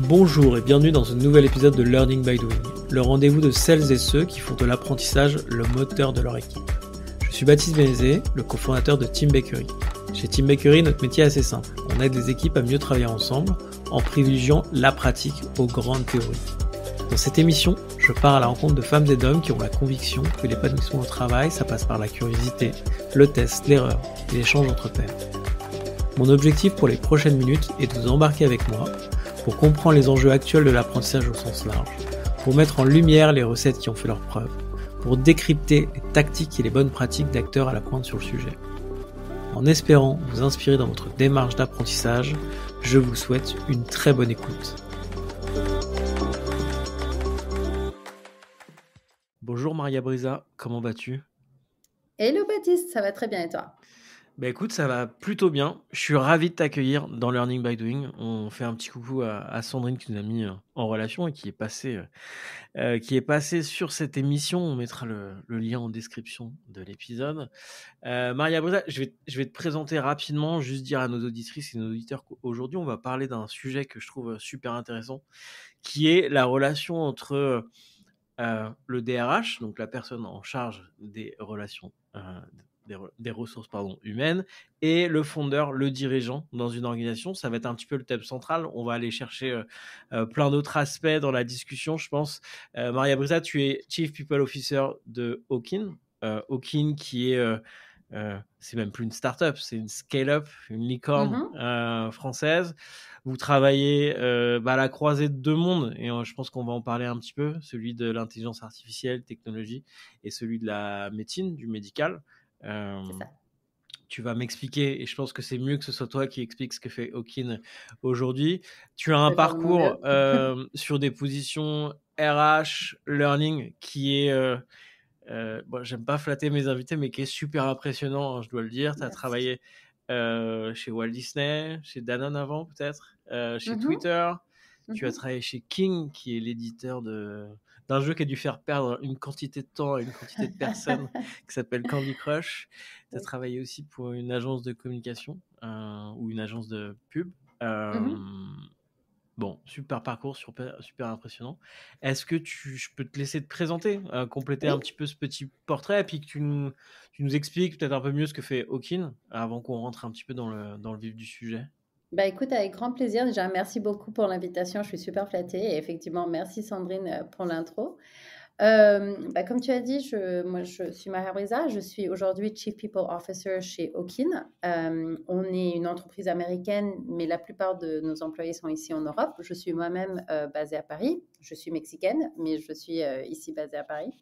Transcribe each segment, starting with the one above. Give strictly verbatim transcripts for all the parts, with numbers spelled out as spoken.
Bonjour et bienvenue dans ce nouvel épisode de Learning by Doing, le rendez-vous de celles et ceux qui font de l'apprentissage le moteur de leur équipe. Je suis Baptiste Bénézé, le cofondateur de Team Bakery. Chez Team Bakery, notre métier est assez simple. On aide les équipes à mieux travailler ensemble en privilégiant la pratique aux grandes théories. Dans cette émission, je pars à la rencontre de femmes et d'hommes qui ont la conviction que l'épanouissement au travail, ça passe par la curiosité, le test, l'erreur et l'échange entre pairs. Mon objectif pour les prochaines minutes est de vous embarquer avec moi pour comprendre les enjeux actuels de l'apprentissage au sens large, pour mettre en lumière les recettes qui ont fait leurs preuves, pour décrypter les tactiques et les bonnes pratiques d'acteurs à la pointe sur le sujet. En espérant vous inspirer dans votre démarche d'apprentissage, je vous souhaite une très bonne écoute. Bonjour Maria Brisa, comment vas-tu ? Hello Baptiste, ça va très bien et toi ? Bah écoute, ça va plutôt bien. Je suis ravi de t'accueillir dans Learning by Doing. On fait un petit coucou à, à Sandrine qui nous a mis euh, en relation et qui est passée, euh, euh, qui est passée sur cette émission. On mettra le, le lien en description de l'épisode. Euh, Maria Brisa, je vais, je vais te présenter rapidement, juste dire à nos auditrices et nos auditeurs qu'aujourd'hui, on va parler d'un sujet que je trouve super intéressant, qui est la relation entre euh, le D R H, donc la personne en charge des relations euh, Des, re- des ressources pardon, humaines, et le fondeur, le dirigeant dans une organisation. Ça va être un petit peu le thème central. On va aller chercher euh, euh, plein d'autres aspects dans la discussion, je pense. Euh, Maria Brisa, tu es Chief People Officer de Okin. Euh, Okin qui est, euh, euh, c'est même plus une start-up, c'est une scale-up, une licorne Mhm. euh, française. Vous travaillez euh, bah, à la croisée de deux mondes, et euh, je pense qu'on va en parler un petit peu, celui de l'intelligence artificielle, technologie, et celui de la médecine, du médical. Euh, C'est ça. tu vas m'expliquer, et je pense que c'est mieux que ce soit toi qui explique ce que fait Okin aujourd'hui. Tu as Je un vais faire de mon parcours mieux. euh, sur des positions R H, learning, qui est, euh, euh, bon, j'aime pas flatter mes invités, mais qui est super impressionnant, hein, je dois le dire. Tu as Merci. travaillé euh, chez Walt Disney, chez Danone avant peut-être, euh, chez Mhm. Twitter. Tu as Mhm. travaillé chez King, qui est l'éditeur de, d'un jeu qui a dû faire perdre une quantité de temps à une quantité de personnes, qui s'appelle Candy Crush. Tu as Oui. travaillé aussi pour une agence de communication euh, ou une agence de pub. Euh, Mhm. Bon, super parcours, super, super impressionnant. Est-ce que tu, je peux te laisser te présenter, euh, compléter un Oui. petit peu ce petit portrait, et puis que tu nous, tu nous expliques peut-être un peu mieux ce que fait Okin, avant qu'on rentre un petit peu dans le, dans le vif du sujet. Bah écoute, avec grand plaisir. Déjà, merci beaucoup pour l'invitation. Je suis super flattée. Et effectivement, merci Sandrine euh, pour l'intro. Euh, bah, comme tu as dit, je, moi je suis Maria Brisa. Je suis aujourd'hui Chief People Officer chez Okin. Euh, on est une entreprise américaine, mais la plupart de nos employés sont ici en Europe. Je suis moi-même euh, basée à Paris. Je suis mexicaine, mais je suis euh, ici basée à Paris.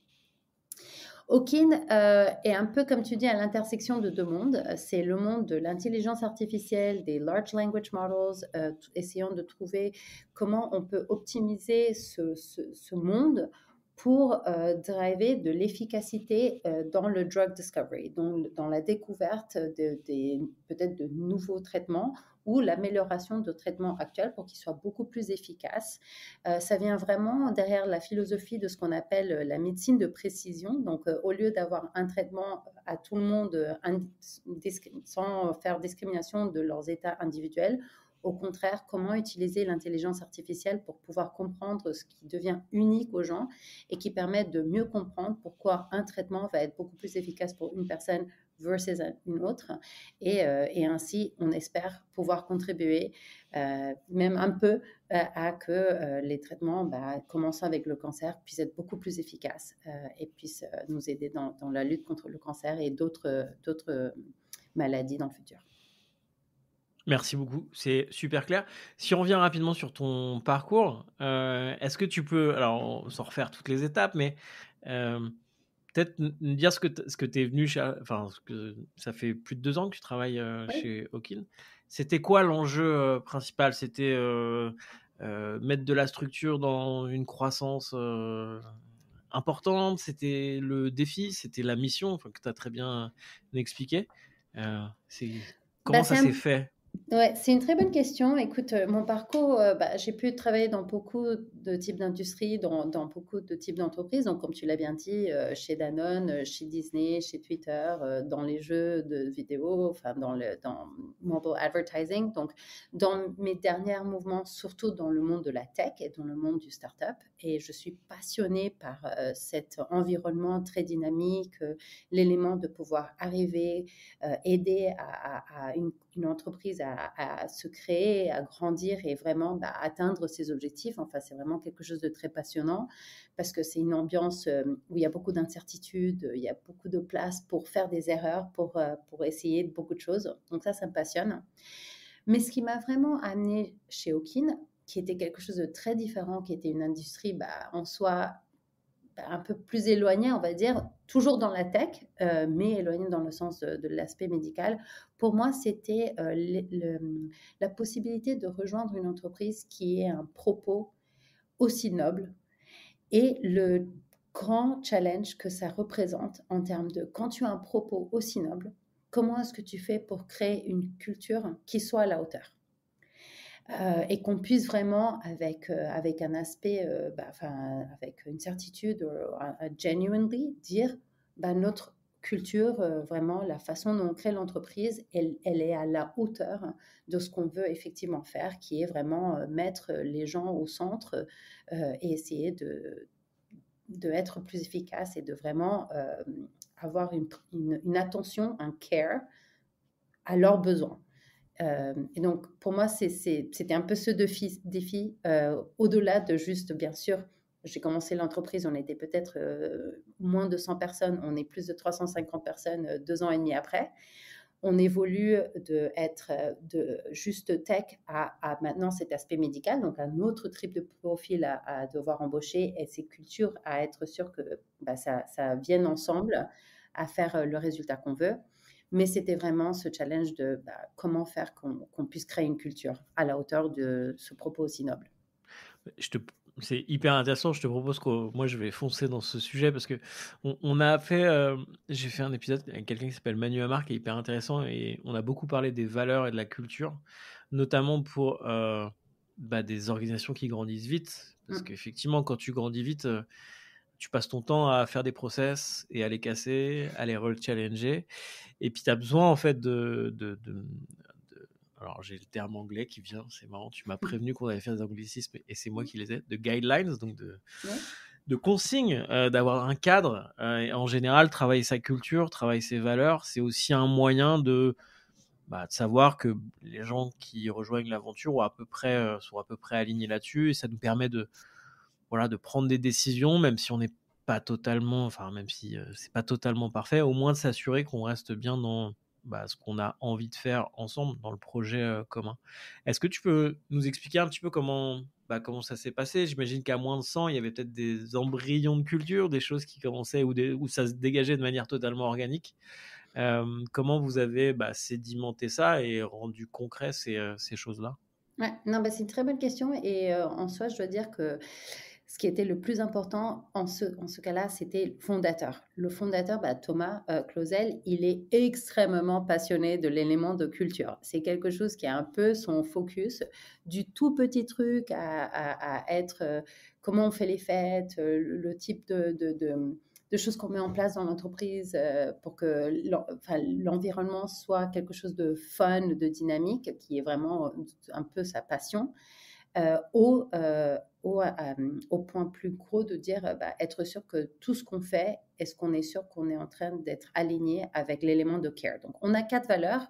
Okin euh, est un peu, comme tu dis, à l'intersection de deux mondes. C'est le monde de l'intelligence artificielle, des large language models, euh, t- essayant de trouver comment on peut optimiser ce, ce, ce monde pour euh, driver de l'efficacité euh, dans le drug discovery, donc dans la découverte de, des- peut-être de nouveaux traitements ou l'amélioration de traitements actuels pour qu'ils soient beaucoup plus efficaces. Euh, ça vient vraiment derrière la philosophie de ce qu'on appelle la médecine de précision. Donc, euh, au lieu d'avoir un traitement à tout le monde euh, ind- sans faire discrimination de leurs états individuels, au contraire, comment utiliser l'intelligence artificielle pour pouvoir comprendre ce qui devient unique aux gens et qui permet de mieux comprendre pourquoi un traitement va être beaucoup plus efficace pour une personne versus une autre. Et, euh, et ainsi, on espère pouvoir contribuer euh, même un peu euh, à que euh, les traitements, bah, commençant avec le cancer, puissent être beaucoup plus efficaces euh, et puissent euh, nous aider dans, dans la lutte contre le cancer et d'autres, d'autres euh, maladies dans le futur. Merci beaucoup, c'est super clair. Si on revient rapidement sur ton parcours, euh, est-ce que tu peux, alors sans refaire toutes les étapes, mais euh, peut-être nous dire ce que t- ce que tu es venu, chez, enfin, ce que, ça fait plus de deux ans que tu travailles euh, Oui. chez Okin. C'était quoi l'enjeu euh, principal? C'était euh, euh, mettre de la structure dans une croissance euh, importante? C'était le défi? C'était la mission, enfin, que tu as très bien expliqué. Euh, c'est, Bah, comment ça c'est s'est un fait? Ouais, c'est une très bonne question. Écoute, euh, mon parcours, euh, bah, j'ai pu travailler dans beaucoup de types d'industries, dans, dans beaucoup de types d'entreprises. Donc, comme tu l'as bien dit, euh, chez Danone, euh, chez Disney, chez Twitter, euh, dans les jeux de vidéo, enfin, dans le dans mobile advertising. Donc, dans mes derniers mouvements, surtout dans le monde de la tech et dans le monde du startup. Et je suis passionnée par euh, cet environnement très dynamique, euh, l'élément de pouvoir arriver, euh, aider à, à, à une, une entreprise à, à se créer, à grandir et vraiment bah, atteindre ses objectifs. Enfin, c'est vraiment quelque chose de très passionnant parce que c'est une ambiance euh, où il y a beaucoup d'incertitudes, il y a beaucoup de place pour faire des erreurs, pour, euh, pour essayer beaucoup de choses. Donc ça, ça me passionne. Mais ce qui m'a vraiment amenée chez Hawkin, qui était quelque chose de très différent, qui était une industrie bah, en soi bah, un peu plus éloignée, on va dire, toujours dans la tech, euh, mais éloignée dans le sens de, de l'aspect médical. Pour moi, c'était euh, le, le, la possibilité de rejoindre une entreprise qui ait un propos aussi noble et le grand challenge que ça représente en termes de quand tu as un propos aussi noble, comment est-ce que tu fais pour créer une culture qui soit à la hauteur euh, et qu'on puisse vraiment, avec, euh, avec un aspect, euh, bah, enfin, avec une certitude, uh, genuinely, dire bah, notre culture, euh, vraiment, la façon dont on crée l'entreprise, elle, elle est à la hauteur de ce qu'on veut effectivement faire, qui est vraiment euh, mettre les gens au centre euh, et essayer de, de être plus efficace et de vraiment euh, avoir une, une, une attention, un care à leurs besoins. Euh, et donc, pour moi, c'est, c'est, c'était un peu ce défi, défi euh, au-delà de juste, bien sûr, j'ai commencé l'entreprise, on était peut-être euh, moins de cent personnes, on est plus de trois cent cinquante personnes euh, deux ans et demi après. On évolue de être de juste tech à, à maintenant cet aspect médical, donc un autre type de profil à, à devoir embaucher et ces cultures à être sûr que bah, ça, ça vienne ensemble à faire le résultat qu'on veut. Mais c'était vraiment ce challenge de bah, comment faire qu'on, qu'on puisse créer une culture à la hauteur de ce propos aussi noble. Je te, c'est hyper intéressant. Je te propose que moi je vais foncer dans ce sujet parce que on, on a fait, euh, j'ai fait un épisode avec quelqu'un qui s'appelle Manu Amar qui est hyper intéressant et on a beaucoup parlé des valeurs et de la culture, notamment pour euh, bah, des organisations qui grandissent vite. Parce Mm. qu'effectivement, quand tu grandis vite, euh, tu passes ton temps à faire des process et à les casser, à les re-challenger. Et puis, tu as besoin, en fait, de, de, de, de- Alors, j'ai le terme anglais qui vient, c'est marrant. Tu m'as prévenu qu'on avait fait des anglicismes et c'est moi qui les ai. De guidelines, donc de, Ouais. de consignes, euh, d'avoir un cadre. Euh, et en général, travailler sa culture, travailler ses valeurs, c'est aussi un moyen de, bah, de savoir que les gens qui rejoignent l'aventure ont à peu près, euh, sont à peu près alignés là-dessus. Et ça nous permet de, voilà, de prendre des décisions, même si on n'est pas totalement, enfin, même si euh, c'est pas totalement parfait, au moins de s'assurer qu'on reste bien dans bah, ce qu'on a envie de faire ensemble, dans le projet euh, commun. Est-ce que tu peux nous expliquer un petit peu comment, bah, comment ça s'est passé? J'imagine qu'à moins de cent, il y avait peut-être des embryons de culture, des choses qui commençaient ou des, où ça se dégageait de manière totalement organique. Euh, comment vous avez bah, sédimenté ça et rendu concret ces, euh, ces choses-là? Ouais, non, bah, c'est une très bonne question et euh, en soi, je dois dire que ce qui était le plus important en ce, en ce cas-là, c'était le fondateur. Le fondateur, bah, Thomas euh, Clausel, il est extrêmement passionné de l'élément de culture. C'est quelque chose qui est un peu son focus, du tout petit truc à, à, à être euh, comment on fait les fêtes, euh, le, le type de, de, de de choses qu'on met en place dans l'entreprise euh, pour que l'en- enfin, l'environnement soit quelque chose de fun, de dynamique, qui est vraiment euh, un peu sa passion, euh, au, euh, au, euh, au point plus gros de dire euh, bah, être sûr que tout ce qu'on fait, est-ce qu'on est sûr qu'on est en train d'être aligné avec l'élément de care. Donc, on a quatre valeurs: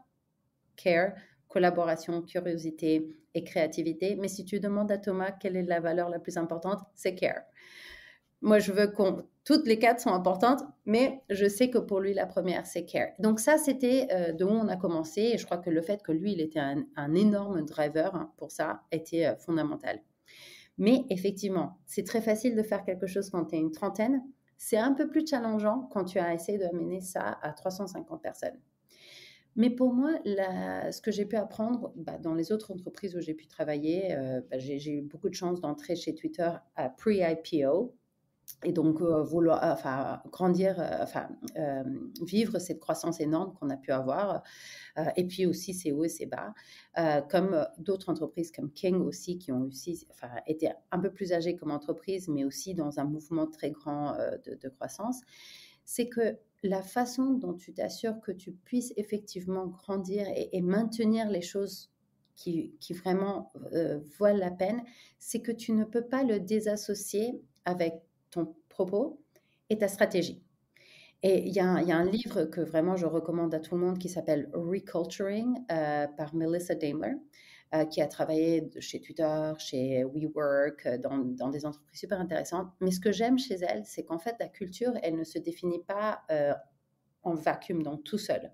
care, collaboration, curiosité et créativité. Mais si tu demandes à Thomas quelle est la valeur la plus importante, c'est care. Moi, je veux qu'on... Toutes les quatre sont importantes, mais je sais que pour lui, la première, c'est care. Donc ça, c'était euh, de où on a commencé. Et je crois que le fait que lui, il était un, un énorme driver hein, pour ça, était euh, fondamental. Mais effectivement, c'est très facile de faire quelque chose quand tu es une trentaine. C'est un peu plus challengeant quand tu as essayé d'amener ça à trois cent cinquante personnes. Mais pour moi, la, ce que j'ai pu apprendre bah, dans les autres entreprises où j'ai pu travailler, euh, bah, j'ai, j'ai eu beaucoup de chance d'entrer chez Twitter à pre-I P O. Et donc, euh, vouloir, enfin, grandir, euh, enfin, euh, vivre cette croissance énorme qu'on a pu avoir. Euh, et puis aussi ses hauts et ses bas, euh, comme d'autres entreprises comme King aussi, qui ont aussi, enfin, été un peu plus âgées comme entreprise, mais aussi dans un mouvement très grand euh, de, de croissance. C'est que la façon dont tu t'assures que tu puisses effectivement grandir et, et maintenir les choses qui, qui vraiment euh, valent la peine, c'est que tu ne peux pas le désassocier avec ton propos et ta stratégie. Et il y, y, a un livre que vraiment je recommande à tout le monde qui s'appelle Reculturing euh, par Melissa Daimler, euh, qui a travaillé chez Twitter, chez WeWork, dans, dans des entreprises super intéressantes. Mais ce que j'aime chez elle, c'est qu'en fait, la culture, elle ne se définit pas euh, en vacuum, donc tout seul.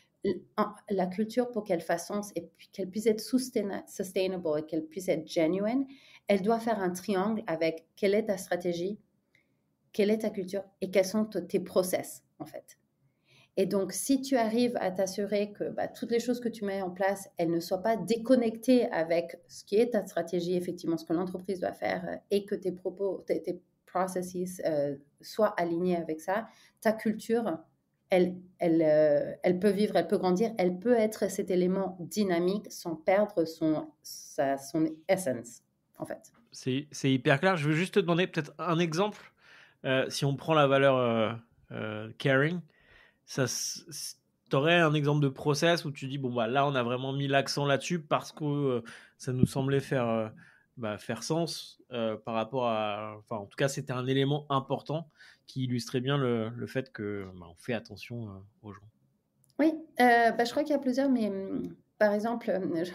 La culture, pour qu'elle fasse sens et qu'elle puisse être sustainable et qu'elle puisse être genuine, elle doit faire un triangle avec quelle est ta stratégie, quelle est ta culture et quels sont tes process, en fait. Et donc, si tu arrives à t'assurer que bah, toutes les choses que tu mets en place, elles ne soient pas déconnectées avec ce qui est ta stratégie, effectivement, ce que l'entreprise doit faire, et que tes propos, tes, tes processus euh, soient alignés avec ça, ta culture, elle, elle, euh, elle peut vivre, elle peut grandir, elle peut être cet élément dynamique sans perdre son, sa, son essence, en fait. C'est, c'est hyper clair. Je veux juste te demander peut-être un exemple. Euh, si on prend la valeur euh, euh, caring, ça, t'aurais un exemple de process où tu dis bon bah là on a vraiment mis l'accent là-dessus parce que euh, ça nous semblait faire euh, bah, faire sens euh, par rapport à, enfin en tout cas c'était un élément important qui illustrait bien le, le fait que bah, on fait attention euh, aux gens. Oui, euh, bah, je crois qu'il y a plusieurs, mais hum, par exemple,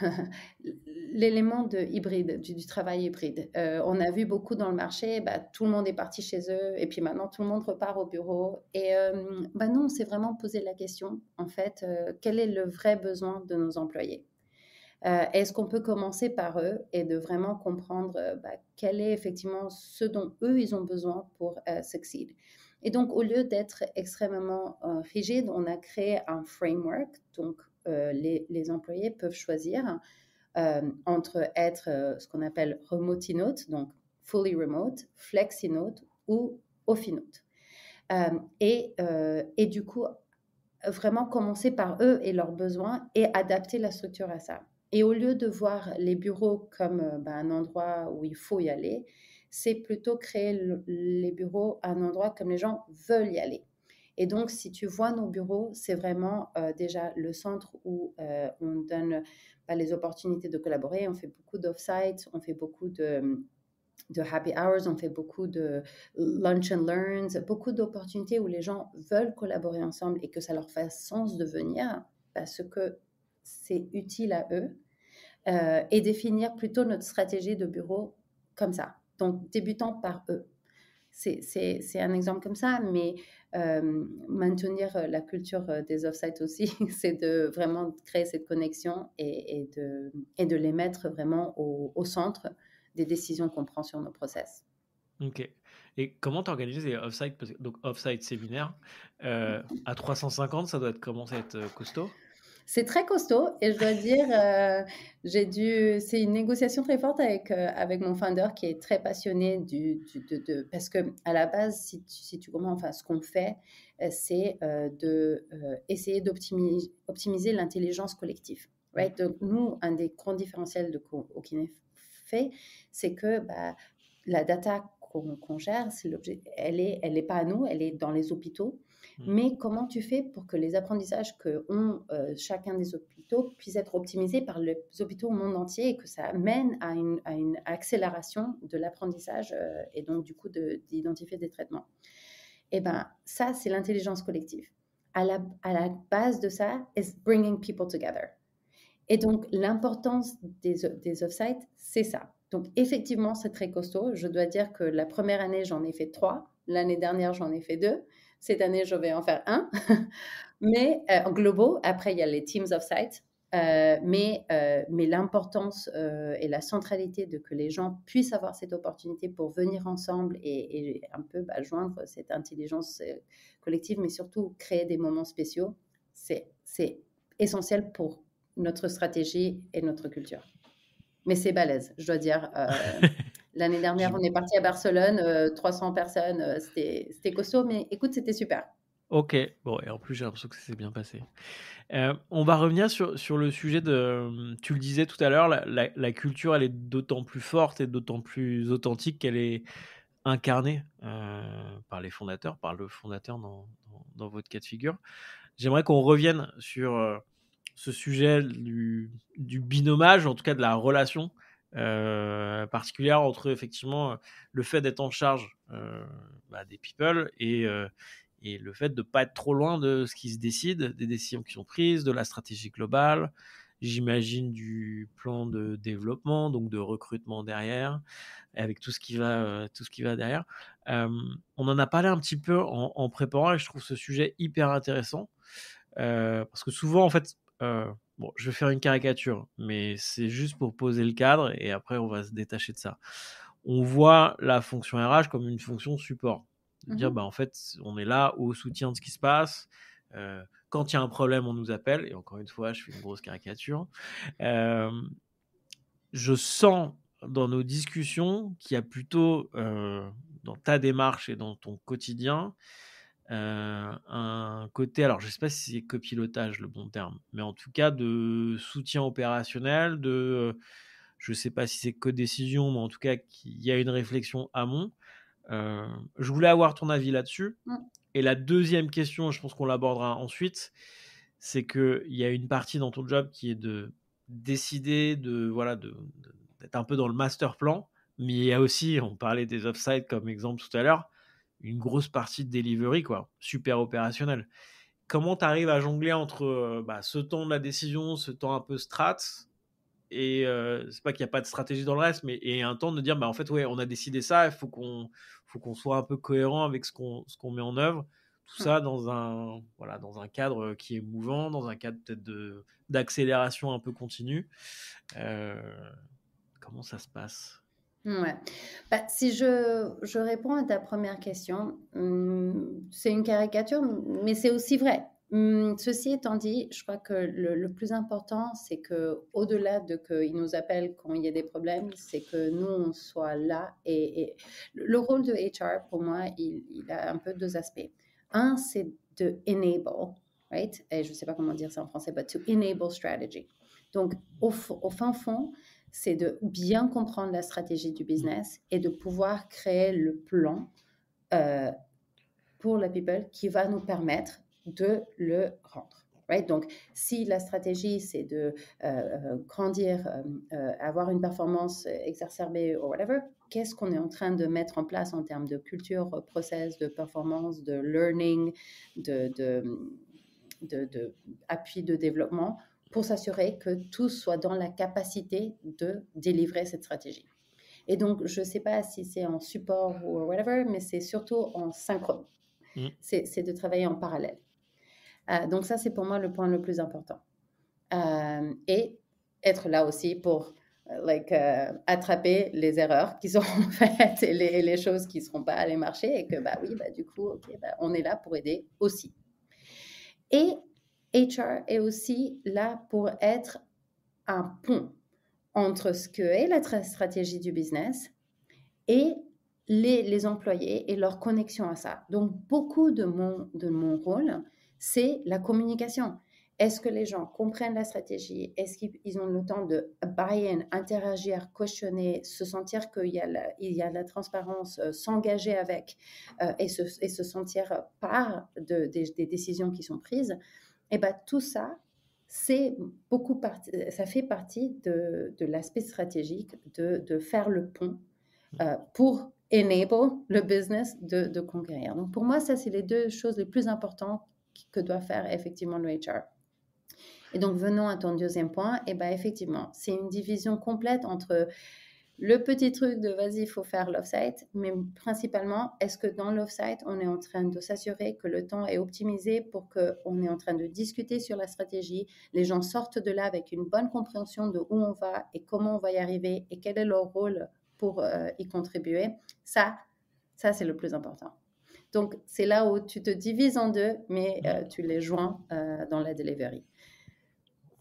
l'élément de hybride, du, du travail hybride. Euh, on a vu beaucoup dans le marché, bah, tout le monde est parti chez eux, et puis maintenant tout le monde repart au bureau. Et euh, bah, nous, on s'est vraiment posé la question, en fait, euh, quel est le vrai besoin de nos employés? Euh, est-ce qu'on peut commencer par eux et de vraiment comprendre euh, bah, quel est effectivement ce dont eux, ils ont besoin pour euh, succeed? Et donc, au lieu d'être extrêmement euh, rigide, on a créé un framework. Donc, euh, les, les employés peuvent choisir euh, entre être euh, ce qu'on appelle remote-note, donc fully remote, flexi-note ou off-note. Euh, et, euh, et du coup, vraiment commencer par eux et leurs besoins et adapter la structure à ça. Et au lieu de voir les bureaux comme euh, ben, un endroit où il faut y aller, c'est plutôt créer le, les bureaux un endroit comme les gens veulent y aller. Et donc, si tu vois nos bureaux, c'est vraiment euh, déjà le centre où euh, on donne ben, les opportunités de collaborer. On fait beaucoup d'off-site, on fait beaucoup de, de happy hours, on fait beaucoup de lunch and learns, beaucoup d'opportunités où les gens veulent collaborer ensemble et que ça leur fait sens de venir parce que c'est utile à eux, euh, et définir plutôt notre stratégie de bureau comme ça. Donc, débutant par eux. C'est, c'est, c'est un exemple comme ça, mais euh, maintenir la culture des off-sites aussi, c'est de vraiment créer cette connexion et, et, de, et de les mettre vraiment au, au centre des décisions qu'on prend sur nos process. Ok. Et comment t'organises les off-site? Donc off-site séminaire euh, à trois cent cinquante, ça doit être, commencer à être costaud. C'est très costaud et je dois dire, euh, j'ai dû, c'est une négociation très forte avec, euh, avec mon founder qui est très passionné du, du, de, de, parce que à la base, si tu, si tu comprends, enfin, ce qu'on fait, euh, c'est euh, de euh, essayer d'optimiser optimiser l'intelligence collective. Right? Donc, nous, un des grands différentiels de Okine fait, c'est que bah, la data qu'on qu'on gère, c'est l'objet, elle est, elle n'est pas à nous, elle est dans les hôpitaux. Mais comment tu fais pour que les apprentissages que ont euh, chacun des hôpitaux puissent être optimisés par les hôpitaux au monde entier et que ça mène à une, à une accélération de l'apprentissage euh, et donc du coup de, d'identifier des traitements? Eh bien, ça, c'est l'intelligence collective. À la, à la base de ça, is bringing people together. Et donc, l'importance des, des off-sites, c'est ça. Donc, effectivement, c'est très costaud. Je dois dire que la première année, j'en ai fait trois. L'année dernière, j'en ai fait deux. Cette année, je vais en faire un. Mais euh, en globaux, après, il y a les teams off-site. Euh, mais, euh, mais l'importance euh, et la centralité de que les gens puissent avoir cette opportunité pour venir ensemble et, et un peu bah, joindre cette intelligence euh, collective, mais surtout créer des moments spéciaux, c'est, c'est essentiel pour notre stratégie et notre culture. Mais c'est balèze, je dois dire. Euh, L'année dernière, on est parti à Barcelone, euh, trois cents personnes, euh, c'était, c'était costaud, mais écoute, c'était super. Ok, bon, et en plus j'ai l'impression que ça s'est bien passé. Euh, on va revenir sur, sur le sujet de, tu le disais tout à l'heure, la, la- la culture, elle est d'autant plus forte et d'autant plus authentique qu'elle est incarnée euh, par les fondateurs, par le fondateur dans, dans, dans votre cas de figure. J'aimerais qu'on revienne sur euh, ce sujet du, du binomage, en tout cas de la relation euh, particulière entre effectivement le fait d'être en charge euh, bah, des people et, euh, et le fait de ne pas être trop loin de ce qui se décide, des décisions qui sont prises, de la stratégie globale, j'imagine du plan de développement, donc de recrutement derrière, avec tout ce qui va, euh, tout ce qui va derrière. Euh, on en a parlé un petit peu en, en préparant et je trouve ce sujet hyper intéressant. Euh, parce que souvent, en fait, euh, bon, je vais faire une caricature, mais c'est juste pour poser le cadre et après, on va se détacher de ça. On voit la fonction R H comme une fonction support. Dire, Mhm. bah, en fait, on est là au soutien de ce qui se passe. Euh, quand il y a un problème, on nous appelle. Et encore une fois, je fais une grosse caricature. Euh, je sens dans nos discussions qu'il y a plutôt, euh, dans ta démarche et dans ton quotidien, euh, un côté, alors je ne sais pas si c'est copilotage le bon terme, mais en tout cas de soutien opérationnel, de, je ne sais pas si c'est co-décision, mais en tout cas qu'il y a une réflexion amont. Euh, je voulais avoir ton avis là-dessus. Mm. Et la deuxième question, je pense qu'on l'abordera ensuite, c'est qu'il y a une partie dans ton job qui est de décider, de, voilà, de, de- d'être un peu dans le master plan, mais il y a aussi, on parlait des offsites comme exemple tout à l'heure, une grosse partie de delivery, quoi, super opérationnel. Comment tu arrives à jongler entre euh, bah, ce temps de la décision, ce temps un peu strat, et euh, c'est pas qu'il n'y a pas de stratégie dans le reste, mais et un temps de dire, bah, en fait, ouais, on a décidé ça, il faut qu'on, faut qu'on soit un peu cohérent avec ce qu'on, ce qu'on met en œuvre. Tout Mm. ça dans un, voilà, dans un cadre qui est mouvant, dans un cadre peut-être de, d'accélération un peu continue. Euh, comment ça se passe? Ouais. Bah, si je, je réponds à ta première question, hum, c'est une caricature, mais c'est aussi vrai. Hum, ceci étant dit, je crois que le, le plus important, c'est que au-delà de qu'ils nous appellent quand il y a des problèmes, c'est que nous, on soit là. Et, et le rôle de H R, pour moi, il, il a un peu deux aspects. Un, c'est de enable, right? Et je ne sais pas comment dire ça en français, but to enable strategy. Donc, au, au fin fond, c'est de bien comprendre la stratégie du business et de pouvoir créer le plan euh, pour la people qui va nous permettre de le rendre. Right? Donc, si la stratégie, c'est de euh, grandir, euh, euh, avoir une performance exacerbée ou whatever, qu'est-ce qu'on est en train de mettre en place en termes de culture, process, de performance, de learning, de, de, de, de appui de développement pour s'assurer que tous soient dans la capacité de délivrer cette stratégie. Et donc, je ne sais pas si c'est en support ou whatever, mais c'est surtout en synchrone. Mm. C'est, c'est de travailler en parallèle. Euh, donc, ça, c'est pour moi le point le plus important. Euh, et être là aussi pour like, euh, attraper les erreurs qui seront faites et les, les choses qui ne seront pas allées marcher et que, bah oui, bah, du coup, okay, bah, on est là pour aider aussi. Et H R est aussi là pour être un pont entre ce que est la stratégie du business et les, les employés et leur connexion à ça. Donc, beaucoup de mon, de mon rôle, c'est la communication. Est-ce que les gens comprennent la stratégie? Est-ce qu'ils ont le temps de buy-in, interagir, questionner, se sentir qu'il y a la, il y a la transparence, euh, s'engager avec euh, et, se, et se sentir part de, des, des décisions qui sont prises? Et bien, tout ça, c'est beaucoup partie, ça fait partie de, de l'aspect stratégique de, de faire le pont euh, pour enable le business de, de conquérir. Donc, pour moi, ça, c'est les deux choses les plus importantes que doit faire effectivement le H R. Et donc, venons à ton deuxième point. Et bien, effectivement, c'est une division complète entre le petit truc de vas-y, il faut faire l'offsite, mais principalement, est-ce que dans l'offsite, on est en train de s'assurer que le temps est optimisé pour qu'on est en train de discuter sur la stratégie, les gens sortent de là avec une bonne compréhension de où on va et comment on va y arriver et quel est leur rôle pour euh, y contribuer. Ça, ça c'est le plus important. Donc, c'est là où tu te divises en deux, mais euh, tu les joins euh, dans la delivery.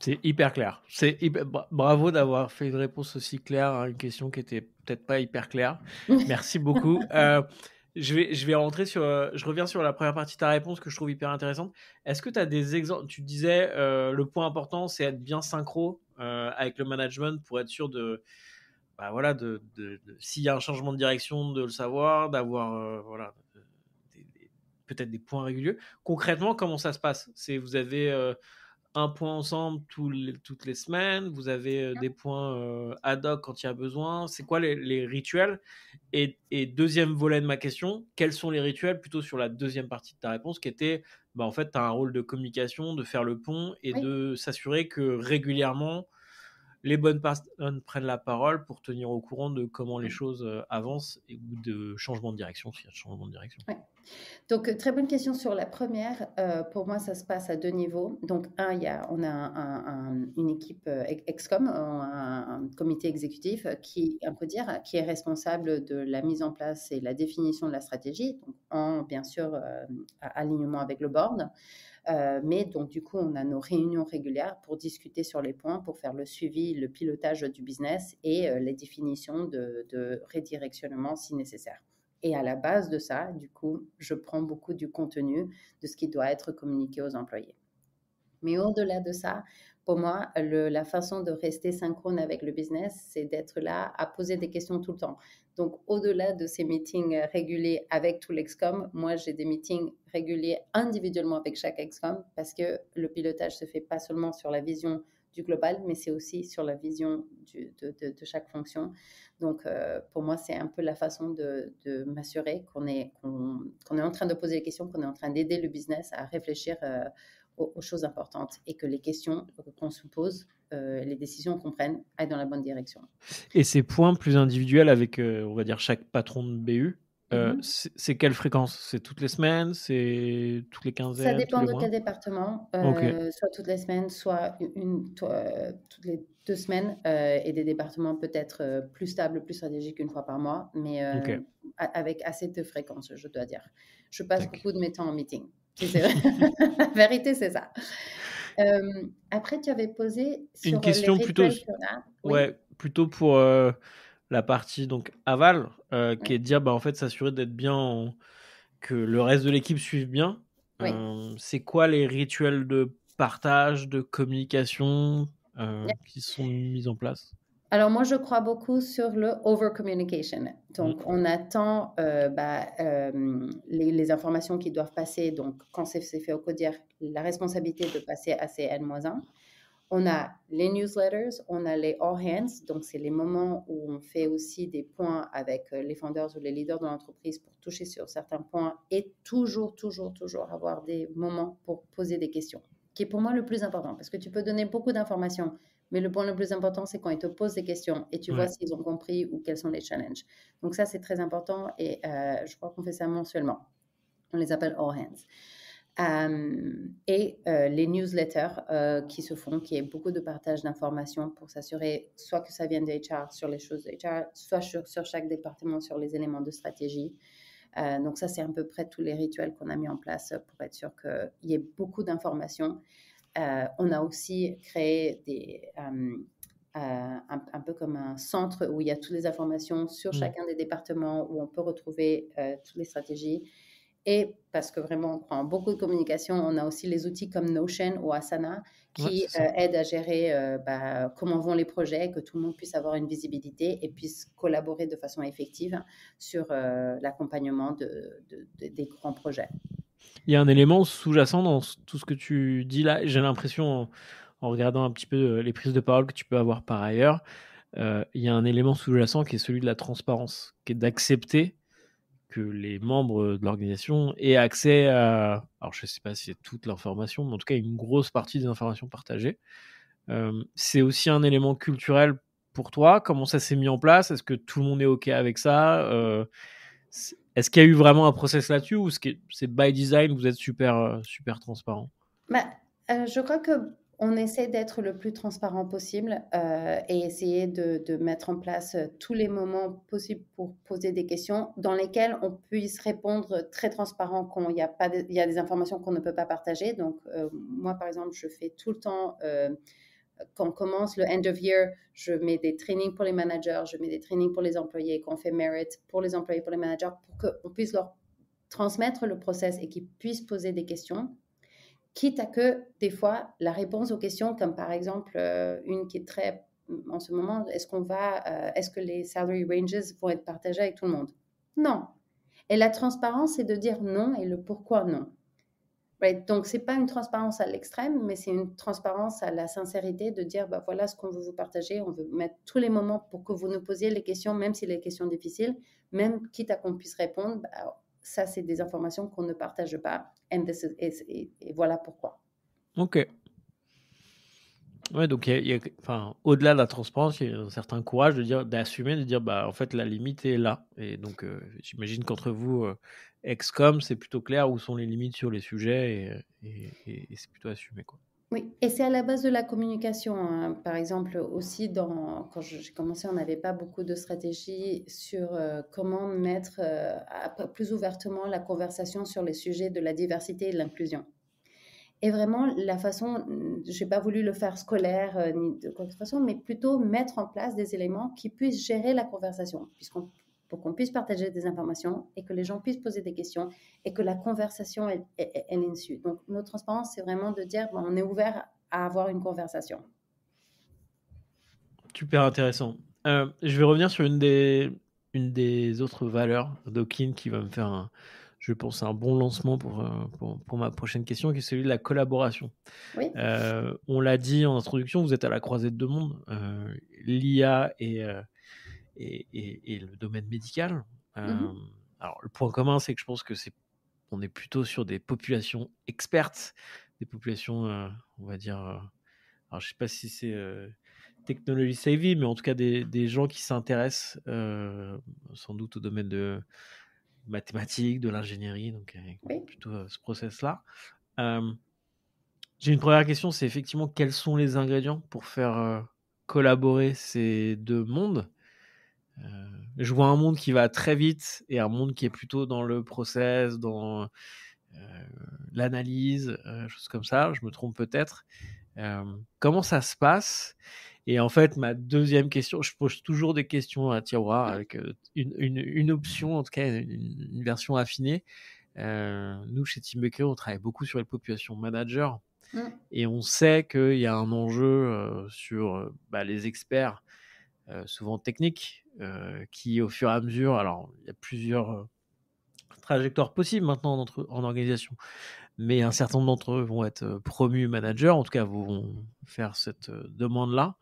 C'est hyper clair. C'est hyper bra bravo d'avoir fait une réponse aussi claire à une question qui était peut-être pas hyper claire. Merci beaucoup. Heu, je vais je vais rentrer sur, heu, je reviens sur la première partie de ta réponse que je trouve hyper intéressante. Est-ce que tu as des exemples? Tu disais, heu, le point important, c'est être bien synchro, heu, avec le management pour être sûr de, bah, voilà, de de de s'il y a un changement de direction, de le savoir, d'avoir, heu, voilà, heu, des des peut-être des points réguliers. Concrètement, comment ça se passe? C'est vous avez, heu un point ensemble tous les toutes les semaines? Vous avez, heu, des points, heu, ad hoc quand il y a besoin? C'est quoi les les rituels? Et et deuxième volet de ma question, quels sont les rituels? Plutôt sur la deuxième partie de ta réponse qui était, bah, en fait, tu as un rôle de communication, de faire le pont et Oui. de s'assurer que régulièrement, les bonnes personnes prennent la parole pour tenir au courant de comment les choses, heu, avancent et ou de changement de direction, s'il y a de changement de direction. Ouais. Donc, euh, très bonne question sur la première. Euh, pour moi, ça se passe à deux niveaux. Donc, un, il y a, on a un- un- un- une équipe euh, ex- excom, un, un comité exécutif euh, qui, on peut dire, qui est responsable de la mise en place et la définition de la stratégie, donc en bien sûr euh, à- alignement avec le board. Euh, mais donc, du coup, on a nos réunions régulières pour discuter sur les points, pour faire le suivi, le pilotage du business et euh, les définitions de, de redirectionnement si nécessaire. Et à la base de ça, du coup, je prends beaucoup du contenu de ce qui doit être communiqué aux employés. Mais au-delà de ça, pour moi, le- la façon de rester synchrone avec le business, c'est d'être là à poser des questions tout le temps. Donc, au-delà de ces meetings euh, réguliers avec tout l'excom, moi, j'ai des meetings réguliers individuellement avec chaque excom parce que le pilotage se fait pas seulement sur la vision du global, mais c'est aussi sur la vision du- de, de- de chaque fonction. Donc, euh, pour moi, c'est un peu la façon de, de m'assurer qu'on est, qu'on, qu'on est en train de poser des questions, qu'on est en train d'aider le business à réfléchir euh, aux, aux choses importantes et que les questions qu'on se pose, euh, les décisions qu'on prenne aillent dans la bonne direction. Et ces points plus individuels avec, heu, on va dire chaque patron de B U, heu, Mhm. c'est c'est quelle fréquence? C'est toutes les semaines? C'est toutes les Ça quinzaines? Tous dépend les de mois? quel département, OK, euh, soit toutes les semaines, soit une, une- to- euh, toutes les deux semaines, euh, et des départements peut-être euh, plus stables, plus stratégiques une fois par mois, mais euh, OK, a- avec assez de fréquence, je dois dire. Je passe tac. beaucoup de mes temps en meeting. Si c'est la vérité, c'est ça. Euh, après, tu avais posé Une sur les question plutôt rituels s qu'on a. Oui, ouais, plutôt pour, heu, la partie donc aval, heu, qui oui, est de dire, bah, en fait, s'assurer d'être bien en que le reste de l'équipe suive bien. oui. Hem, c'est quoi les rituels de partage, de communication, heu, qui sont mis en place? Alors moi, je crois beaucoup sur le over communication. Mmh, Donc, on attend euh, bah, euh, les, les informations qui doivent passer. Donc, quand c'est c'est fait au codir, la responsabilité de passer à ces N un. On a les newsletters, on a les all hands. Donc, c'est les moments où on fait aussi des points avec euh, les founders ou les leaders de l'entreprise pour toucher sur certains points et toujours, toujours, toujours avoir des moments pour poser des questions, qui est pour moi le plus important parce que tu peux donner beaucoup d'informations, mais le point le plus important, c'est quand ils te posent des questions et tu vois ouais. s'ils ont compris ou quels sont les challenges. Donc ça, c'est très important et euh, je crois qu'on fait ça mensuellement. On les appelle all hands. Euh, et euh, les newsletters euh, qui se font, qui est beaucoup de partage d'informations pour s'assurer soit que ça vienne de H R sur les choses de H R, soit sur, sur chaque département sur les éléments de stratégie. Euh, donc ça, c'est à peu près tous les rituels qu'on a mis en place pour être sûr qu'il y ait beaucoup d'informations. Euh, on a aussi créé des, euh, euh, un, un peu comme un centre où il y a toutes les informations sur Mmh. chacun des départements, où on peut retrouver euh, toutes les stratégies. Et parce que vraiment, on croit en beaucoup de communication, on a aussi les outils comme Notion ou Asana Ouais, qui c'est euh, ça. aident à gérer euh, bah, comment vont les projets, que tout le monde puisse avoir une visibilité et puisse collaborer de façon effective sur euh, l'accompagnement de, de- de- des grands projets. Il y a un élément sous-jacent dans s tout ce que tu dis là, j'ai l'impression en en regardant un petit peu, heu, les prises de parole que tu peux avoir par ailleurs, heu, il y a un élément sous-jacent qui est celui de la transparence, qui est d'accepter que les membres, de l'organisation aient accès à alors je sais pas si c'est toute l'information, mais en tout cas une grosse partie des informations partagées. Hem, c'est aussi un élément culturel pour toi? Comment ça s'est mis en place? Est-ce que tout le monde est OK avec ça? Heu, c est-ce qu'il y a eu vraiment un process là-dessus ou ce qui est c'est by design, vous êtes super, heu, super transparent? Bah, heu, je crois qu'on essaie d'être le plus transparent possible, heu et essayer de de mettre en place, heu, tous les moments possibles pour poser des questions dans lesquelles on puisse répondre très transparent quand il y a pas de il y a des informations qu'on ne peut pas partager. Donc, heu, moi, par exemple, je fais tout le temps, heu quand on commence le end of year, je mets des trainings pour les managers, je mets des trainings pour les employés, qu'on fait merit pour les employés, pour les managers, pour qu'on puisse leur transmettre le process et qu'ils puissent poser des questions, quitte à que des fois, la réponse aux questions, comme par exemple euh, une qui est très en ce moment, est-ce qu'on va, euh, est-ce que les salary ranges vont être partagés avec tout le monde? Non. Et la transparence, c'est de dire non et le pourquoi non. Right? Donc, ce n'est pas une transparence à l'extrême, mais c'est une transparence à la sincérité de dire, bah, voilà ce qu'on veut vous partager, on veut mettre tous les moments pour que vous nous posiez les questions, même si les questions difficiles, même quitte à qu'on puisse répondre, bah, ça, c'est des informations qu'on ne partage pas. And this is, et, et, et voilà pourquoi. Ok. Ouais, donc il y a, il y a, enfin, au-delà de la transparence, il y a un certain courage de dire, d'assumer, de dire, bah, en fait, la limite est là. Et donc, euh, j'imagine qu'entre vous, euh, ex-com, c'est plutôt clair où sont les limites sur les sujets et, et, et, et c'est plutôt assumé, quoi. Oui, et c'est à la base de la communication, hein. Par exemple, aussi, dans, quand j'ai commencé, on n'avait pas beaucoup de stratégies sur euh, comment mettre euh, à- plus ouvertement la conversation sur les sujets de la diversité et de l'inclusion. Et vraiment, la façon, je n'ai pas voulu le faire scolaire euh, ni de quoi que ce façon, mais plutôt mettre en place des éléments qui puissent gérer la conversation, puisqu'on, pour qu'on puisse partager des informations et que les gens puissent poser des questions et que la conversation, elle, elle, elle ensue. Donc, notre transparence, c'est vraiment de dire, bon, on est ouvert à avoir une conversation. Super intéressant. Euh, je vais revenir sur une des, une des autres valeurs d'Okin qui va me faire, un, je pense, un bon lancement pour, pour, pour ma prochaine question, qui est celui de la collaboration. Oui. Euh, on l'a dit en introduction, vous êtes à la croisée de deux mondes, euh, l'I A et, euh, et, et, et le domaine médical. Euh, Mm-hmm. Alors, le point commun, c'est que je pense que c'est, on est plutôt sur des populations expertes, des populations, euh, on va dire, euh, alors je sais pas si c'est euh, technologie savvy, mais en tout cas des, des gens qui s'intéressent euh, sans doute au domaine de mathématiques, de l'ingénierie, donc avec Oui. plutôt euh, ce process-là. Euh, J'ai une première question, c'est effectivement quels sont les ingrédients pour faire euh, collaborer ces deux mondes. Euh, je vois un monde qui va très vite et un monde qui est plutôt dans le process, dans euh, l'analyse, euh, choses comme ça. Je me trompe peut-être. Euh, comment ça se passe? Et en fait, ma deuxième question, je pose toujours des questions à tiroir avec euh, une, une, une option, en tout cas une, une version affinée. Euh, nous, chez Team Baker, on travaille beaucoup sur les populations managers. Mm. Et on sait qu'il y a un enjeu euh, sur euh, bah, les experts, euh, souvent techniques, euh, qui au fur et à mesure, alors il y a plusieurs euh, trajectoires possibles maintenant en, en organisation, mais un certain nombre d'entre eux vont être euh, promus managers, en tout cas vont faire cette euh, demande-là.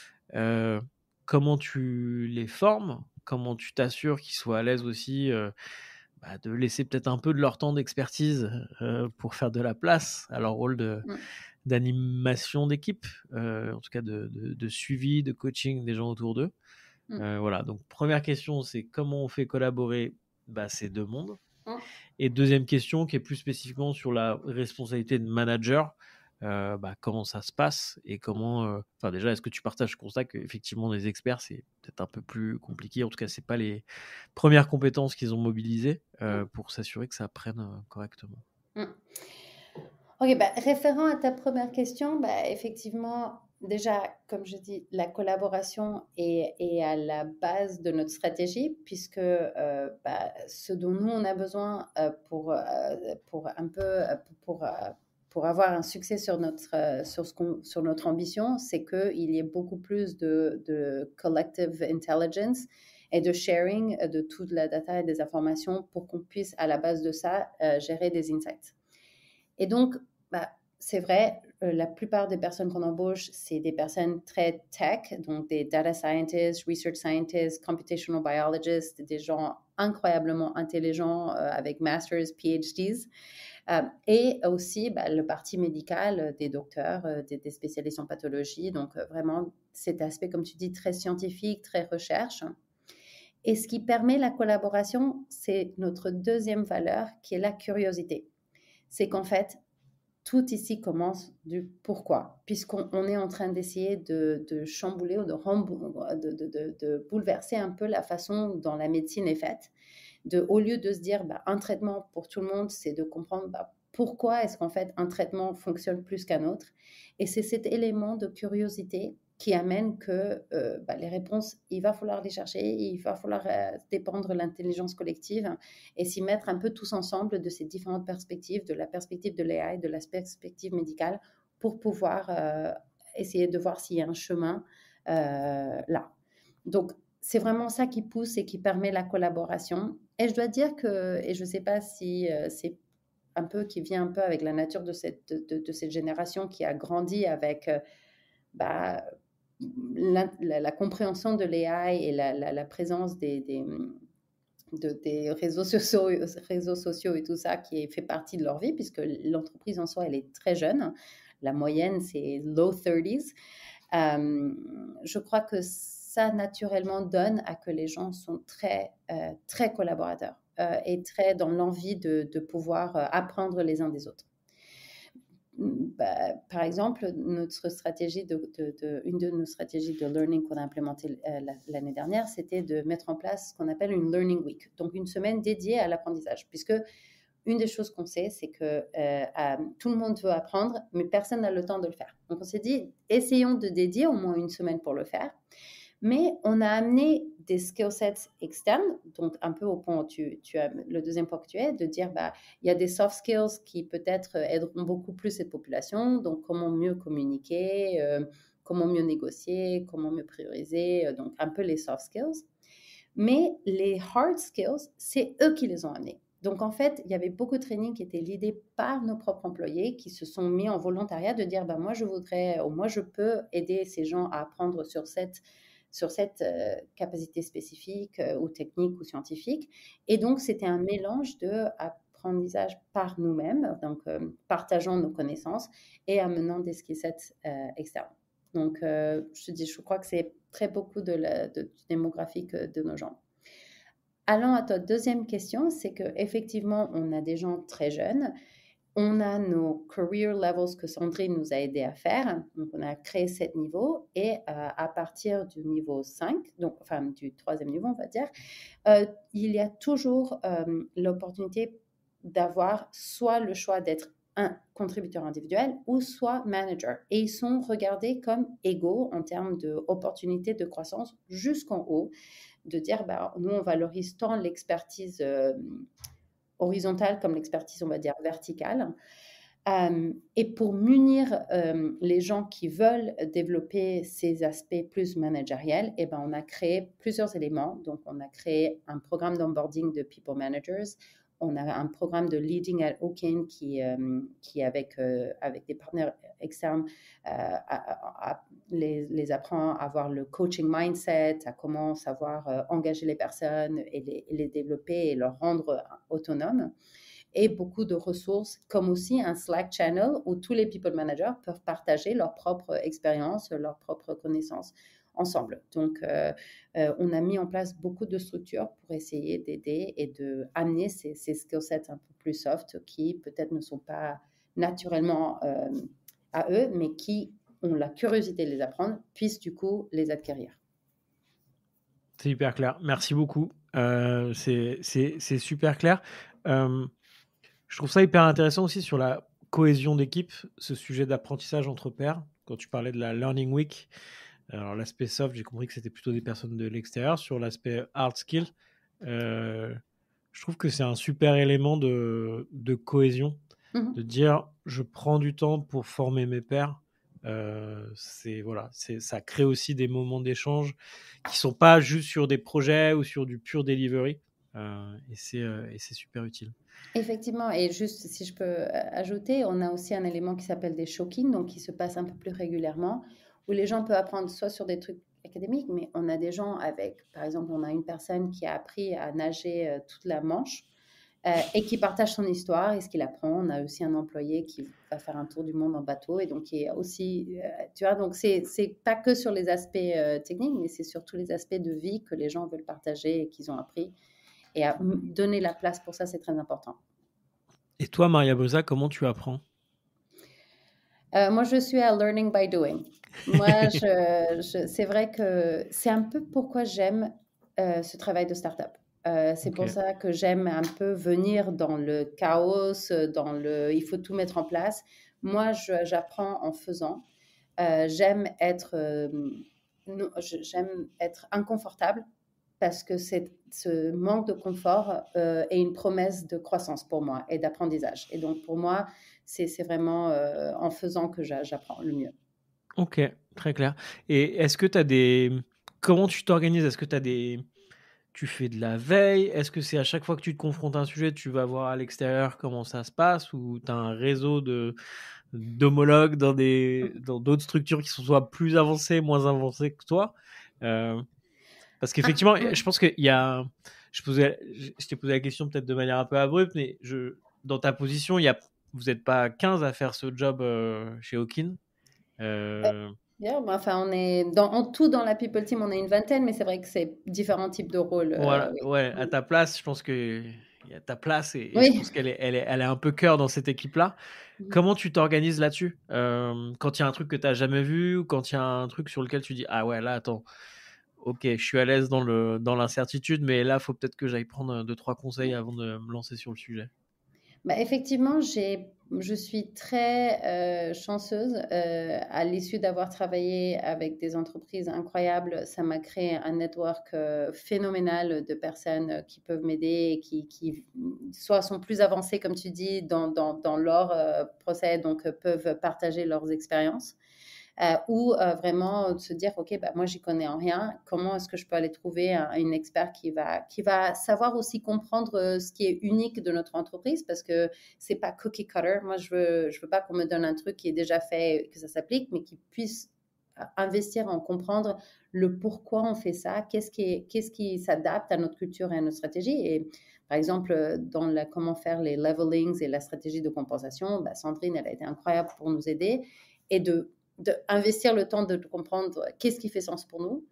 Euh, comment tu les formes? Comment tu t'assures qu'ils soient à l'aise aussi euh, bah, de laisser peut-être un peu de leur temps d'expertise euh, pour faire de la place à leur rôle de Mm. d'animation d'équipe, euh, en tout cas de, de, de suivi, de coaching des gens autour d'eux. Mm. Euh, voilà, donc première question, c'est comment on fait collaborer bah, ces deux mondes. Mm. Et deuxième question, qui est plus spécifiquement sur la responsabilité de manager, euh, bah, comment ça se passe et comment... Enfin euh, déjà, est-ce que tu partages le constat qu'effectivement les experts, c'est peut-être un peu plus compliqué, en tout cas, c'est pas les premières compétences qu'ils ont mobilisées euh, Mm. pour s'assurer que ça prenne euh, correctement. Mm. Ok, bah, référent à ta première question, bah, effectivement, déjà, comme je dis, la collaboration est, est à la base de notre stratégie, puisque euh, bah, ce dont nous, on a besoin euh, pour, euh, pour un peu, euh, pour, euh, pour avoir un succès sur notre, euh, sur ce qu'on, sur notre ambition, c'est qu'il y ait beaucoup plus de, de collective intelligence et de sharing de toute la data et des informations pour qu'on puisse, à la base de ça, euh, gérer des insights. Et donc, bah, c'est vrai, euh, la plupart des personnes qu'on embauche, c'est des personnes très tech, donc des data scientists, research scientists, computational biologists, des gens incroyablement intelligents euh, avec masters, P H Ds. Euh, et aussi bah, le parti médical euh, des docteurs, euh, des, des, spécialistes en pathologie. Donc, euh, vraiment, cet aspect, comme tu dis, très scientifique, très recherche. Et ce qui permet la collaboration, c'est notre deuxième valeur, qui est la curiosité. C'est qu'en fait, tout ici commence du pourquoi, puisqu'on on est en train d'essayer de, de chambouler ou de, de, de, de, de bouleverser un peu la façon dont la médecine est faite. De, au lieu de se dire, bah, un traitement pour tout le monde, c'est de comprendre bah, pourquoi est-ce qu'en fait un traitement fonctionne plus qu'un autre. Et c'est cet élément de curiosité qui amène que euh, bah, les réponses, il va falloir les chercher, il va falloir euh, dépendre de l'intelligence collective et s'y mettre un peu tous ensemble de ces différentes perspectives, de la perspective de l'A I, de la perspective médicale, pour pouvoir euh, essayer de voir s'il y a un chemin euh, là. Donc, c'est vraiment ça qui pousse et qui permet la collaboration. Et je dois dire que, et je ne sais pas si euh, c'est un peu qui vient un peu avec la nature de cette, de, de cette génération qui a grandi avec euh, bah, la, la, la compréhension de l'A I et la, la, la présence des, des, de, des réseaux sociaux, réseaux sociaux et tout ça qui fait partie de leur vie, puisque l'entreprise en soi, elle est très jeune. La moyenne, c'est low thirties. Euh, je crois que ça, naturellement, donne à que les gens sont très, euh, très collaborateurs euh, et très dans l'envie de, de pouvoir euh, apprendre les uns des autres. Bah, par exemple, notre stratégie de, de, de, une de nos stratégies de learning qu'on a implémentée euh, l'année dernière, c'était de mettre en place ce qu'on appelle une Learning Week, donc une semaine dédiée à l'apprentissage, puisque une des choses qu'on sait, c'est que euh, euh, tout le monde veut apprendre, mais personne n'a le temps de le faire. Donc, on s'est dit, essayons de dédier au moins une semaine pour le faire. Mais on a amené des skill sets externes, donc un peu au point où tu, tu as le deuxième point que tu es, de dire bah il y a des soft skills qui peut-être aideront beaucoup plus cette population, donc comment mieux communiquer, euh, comment mieux négocier, comment mieux prioriser, euh, donc un peu les soft skills. Mais les hard skills, c'est eux qui les ont amenés. Donc, en fait, il y avait beaucoup de training qui étaient l'idée par nos propres employés qui se sont mis en volontariat de dire bah, moi, je voudrais, ou moi, je peux aider ces gens à apprendre sur cette sur cette euh, capacité spécifique euh, ou technique ou scientifique. Et donc, c'était un mélange d'apprentissage par nous-mêmes, donc euh, partageant nos connaissances et amenant des skill sets euh, externes. Donc, euh, je te dis, je crois que c'est très beaucoup de la de, démographique de nos gens. Allons à ta deuxième question, c'est qu'effectivement, on a des gens très jeunes. On a nos career levels que Sandrine nous a aidé à faire. Donc, on a créé sept niveaux et euh, à partir du niveau cinq, donc, enfin du troisième niveau, on va dire, euh, il y a toujours euh, l'opportunité d'avoir soit le choix d'être un contributeur individuel ou soit manager. Et ils sont regardés comme égaux en termes d'opportunités de croissance jusqu'en haut, de dire, bah, nous, on valorise tant l'expertise euh, horizontale comme l'expertise, on va dire, verticale. Euh, et pour munir euh, les gens qui veulent développer ces aspects plus managériels, eh ben, on a créé plusieurs éléments. Donc, on a créé un programme d'onboarding de People Managers. On a un programme de Leading at Oaken qui, euh, qui avec, euh, avec des partenaires externes, euh, à, à, les, les apprend à avoir le coaching mindset, à comment savoir euh, engager les personnes et les, et les développer et leur rendre autonomes. Et beaucoup de ressources, comme aussi un Slack channel où tous les people managers peuvent partager leur propre expérience, leurs propres connaissances ensemble. Donc, euh, euh, on a mis en place beaucoup de structures pour essayer d'aider et d'amener ces, ces skill sets un peu plus soft qui peut-être ne sont pas naturellement euh, à eux, mais qui ont la curiosité de les apprendre, puissent du coup les acquérir. C'est hyper clair. Merci beaucoup. Euh, c'est, c'est, c'est super clair. Euh, je trouve ça hyper intéressant aussi sur la cohésion d'équipe, ce sujet d'apprentissage entre pairs. Quand tu parlais de la Learning Week, alors l'aspect soft, j'ai compris que c'était plutôt des personnes de l'extérieur. Sur l'aspect hard skill, euh, je trouve que c'est un super élément de, de cohésion, mm-hmm. de dire je prends du temps pour former mes pairs. Euh, c'est, voilà, c'est, ça crée aussi des moments d'échange qui ne sont pas juste sur des projets ou sur du pur delivery. Euh, et, c'est, euh, et c'est super utile. Effectivement, et juste si je peux ajouter, on a aussi un élément qui s'appelle des show-ins, donc qui se passe un peu plus régulièrement, où les gens peuvent apprendre soit sur des trucs académiques, mais on a des gens avec, par exemple, on a une personne qui a appris à nager euh, toute la Manche euh, et qui partage son histoire et ce qu'il apprend. On a aussi un employé qui va faire un tour du monde en bateau et donc qui est aussi, euh, tu vois, donc c'est, c'est pas que sur les aspects euh, techniques, mais c'est sur tous les aspects de vie que les gens veulent partager et qu'ils ont appris. Et à donner la place pour ça, c'est très important. Et toi, Maria Brusa, comment tu apprends ? euh, Moi, je suis à learning by doing. Moi, je, je, c'est vrai que c'est un peu pourquoi j'aime euh, ce travail de start-up. Euh, c'est pour OK. ça que j'aime un peu venir dans le chaos, dans le il faut tout mettre en place. Moi, je- j'apprends en faisant. Euh, j'aime être, euh, non, je- j'aime être inconfortable parce que c'est, ce manque de confort euh, est une promesse de croissance pour moi et d'apprentissage. Et donc, pour moi, c'est, c'est vraiment euh, en faisant que j'a- j'apprends le mieux. OK, très clair. Et est-ce que tu as des comment tu t'organises? Est-ce que tu as des tu fais de la veille? Est-ce que c'est à chaque fois que tu te confrontes à un sujet, tu vas voir à l'extérieur comment ça se passe? Ou tu as un réseau de d'homologues dans des dans d'autres structures qui sont soit plus avancées, moins avancées que toi? Heu, parce Ah, qu'effectivement, mm. je pense qu'il y a je posais je je t'ai posé la question peut-être de manière un peu abrupte, mais je dans ta position, il y a vous êtes pas quinze à faire ce job, heu, chez Hawkin? Heu Bien, bah, enfin, on est dans, en tout dans la People Team, on est une vingtaine, mais c'est vrai que c'est différents types de rôles. euh, Voilà, oui. ouais, à Mm. ta place, je pense que il y a ta place et et je Oui. pense qu'elle est elle est elle est un peu cœur dans cette équipe-là. Mhm. Comment tu t'organises là-dessus? Hem, quand il y a un truc que tu as jamais vu ou quand il y a un truc sur lequel tu dis: «Ah ouais, là, attends, OK, je suis à l'aise dans le dans l'incertitude, mais là, faut peut-être que j'aille prendre, deux trois conseils avant de me lancer sur le sujet». Bah, effectivement, j'ai, je suis très euh, chanceuse. Euh, à l'issue d'avoir travaillé avec des entreprises incroyables, ça m'a créé un network euh, phénoménal de personnes euh, qui peuvent m'aider et qui, qui soit sont plus avancées, comme tu dis, dans, dans, dans leur euh, procès, donc euh, peuvent partager leurs expériences. Euh, ou euh, vraiment se dire, OK, bah, moi, j'y connais en rien. Comment est-ce que je peux aller trouver un, une expert qui va, qui va savoir aussi comprendre euh, ce qui est unique de notre entreprise parce que c'est pas cookie cutter. Moi, je veux, je veux pas qu'on me donne un truc qui est déjà fait, que ça s'applique, mais qui puisse investir en comprendre le pourquoi on fait ça, qu'est-ce qui, est, qu'est-ce qui s'adapte à notre culture et à notre stratégie. Et par exemple, dans la, comment faire les levelings et la stratégie de compensation, bah, Sandrine, elle a été incroyable pour nous aider et de d'investir le temps de comprendre qu'est-ce qui fait sens pour nous.